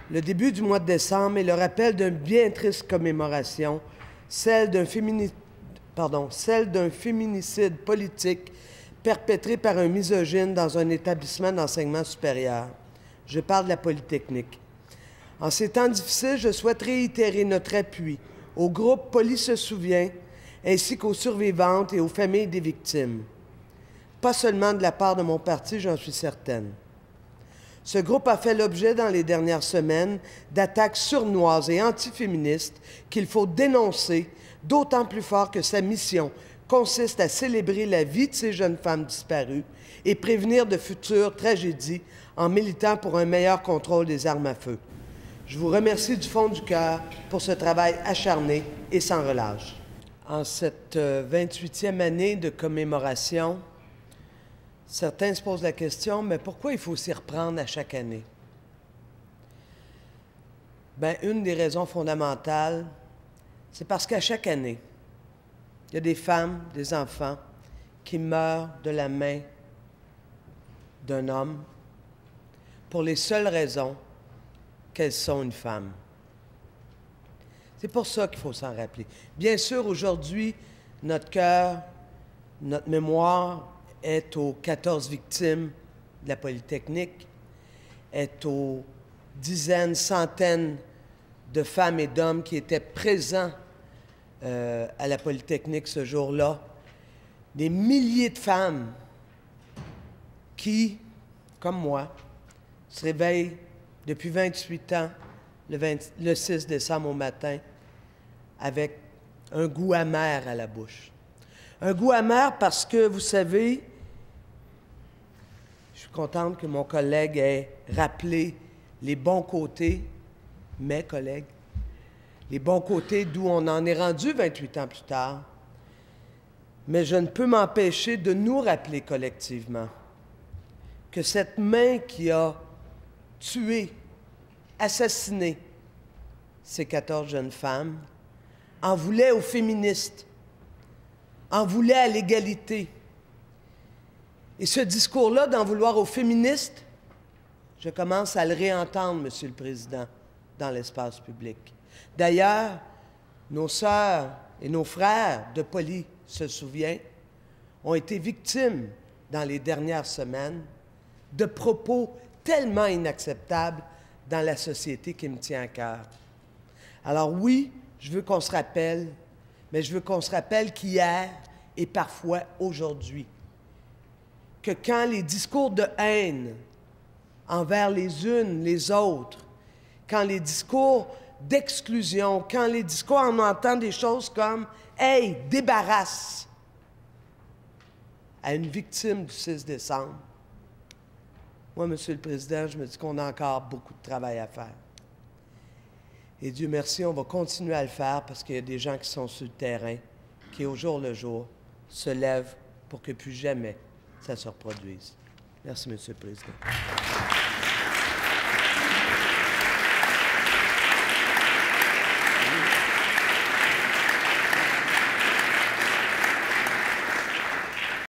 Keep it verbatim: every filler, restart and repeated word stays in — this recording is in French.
Le début du mois de décembre est le rappel d'une bien triste commémoration, celle d'un fémini... Pardon, celle d'un féminicide politique perpétré par un misogyne dans un établissement d'enseignement supérieur. Je parle de la Polytechnique. En ces temps difficiles, je souhaite réitérer notre appui au groupe Poly se souvient, ainsi qu'aux survivantes et aux familles des victimes. Pas seulement de la part de mon parti, j'en suis certaine. Ce groupe a fait l'objet dans les dernières semaines d'attaques sournoises et antiféministes qu'il faut dénoncer, d'autant plus fort que sa mission consiste à célébrer la vie de ces jeunes femmes disparues et prévenir de futures tragédies en militant pour un meilleur contrôle des armes à feu. Je vous remercie du fond du cœur pour ce travail acharné et sans relâche. En cette vingt-huitième année de commémoration, certains se posent la question, mais pourquoi il faut s'y reprendre à chaque année? Bien, une des raisons fondamentales, c'est parce qu'à chaque année, il y a des femmes, des enfants qui meurent de la main d'un homme pour les seules raisons qu'elles sont une femme. C'est pour ça qu'il faut s'en rappeler. Bien sûr, aujourd'hui, notre cœur, notre mémoire est aux quatorze victimes de la Polytechnique, est aux dizaines, centaines de femmes et d'hommes qui étaient présents euh, à la Polytechnique ce jour-là, des milliers de femmes qui, comme moi, se réveillent depuis vingt-huit ans, le, vingt, le six décembre au matin, avec un goût amer à la bouche. Un goût amer parce que, vous savez, je suis contente que mon collègue ait rappelé les bons côtés, mes collègues, les bons côtés d'où on en est rendu vingt-huit ans plus tard. Mais je ne peux m'empêcher de nous rappeler collectivement que cette main qui a tué, assassiné ces quatorze jeunes femmes en voulait aux féministes, en voulait à l'égalité. Et ce discours-là, d'en vouloir aux féministes, je commence à le réentendre, Monsieur le Président, dans l'espace public. D'ailleurs, nos sœurs et nos frères de Poly se souviennent, ont été victimes dans les dernières semaines de propos tellement inacceptables dans la société qui me tient à cœur. Alors oui, je veux qu'on se rappelle, mais je veux qu'on se rappelle qu'hier et parfois aujourd'hui, que quand les discours de haine envers les unes, les autres, quand les discours d'exclusion, quand les discours, on entend des choses comme « Hey, débarrasse » à une victime du six décembre, moi, Monsieur le Président, je me dis qu'on a encore beaucoup de travail à faire. Et Dieu merci, on va continuer à le faire parce qu'il y a des gens qui sont sur le terrain, qui au jour le jour se lèvent pour que plus jamais ça se reproduise. Merci, Monsieur le Président.